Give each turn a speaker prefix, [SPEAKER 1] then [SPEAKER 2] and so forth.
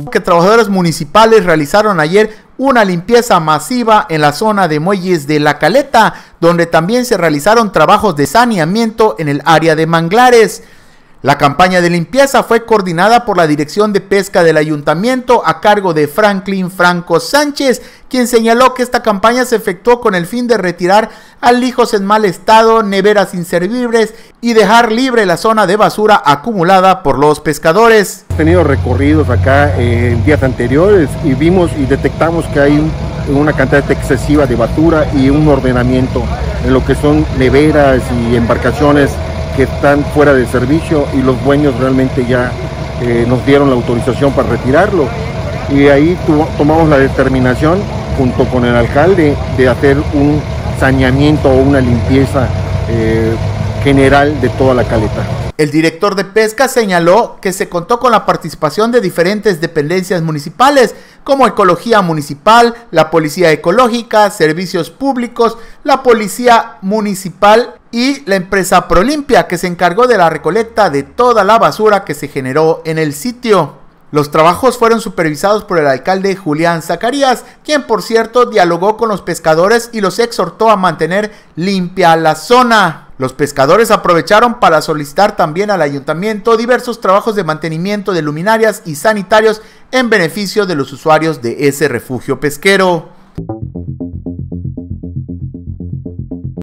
[SPEAKER 1] Que trabajadores municipales realizaron ayer una limpieza masiva en la zona de muelles de La Caleta, donde también se realizaron trabajos de saneamiento en el área de manglares. La campaña de limpieza fue coordinada por la Dirección de Pesca del Ayuntamiento a cargo de Franklin Franco Sánchez, quien señaló que esta campaña se efectuó con el fin de retirar alijos en mal estado, neveras inservibles y dejar libre la zona de basura acumulada por los pescadores.
[SPEAKER 2] Hemos tenido recorridos acá en días anteriores y vimos y detectamos que hay una cantidad excesiva de basura y un ordenamiento en lo que son neveras y embarcaciones que están fuera de servicio, y los dueños realmente ya nos dieron la autorización para retirarlo, y ahí tomamos la determinación junto con el alcalde de hacer un saneamiento o una limpieza general de toda la caleta.
[SPEAKER 1] El director de pesca señaló que se contó con la participación de diferentes dependencias municipales como Ecología Municipal, la Policía Ecológica, Servicios Públicos, la Policía Municipal y la empresa Prolimpia, que se encargó de la recolecta de toda la basura que se generó en el sitio. Los trabajos fueron supervisados por el alcalde Julián Zacarías, quien por cierto dialogó con los pescadores y los exhortó a mantener limpia la zona. Los pescadores aprovecharon para solicitar también al ayuntamiento diversos trabajos de mantenimiento de luminarias y sanitarios en beneficio de los usuarios de ese refugio pesquero.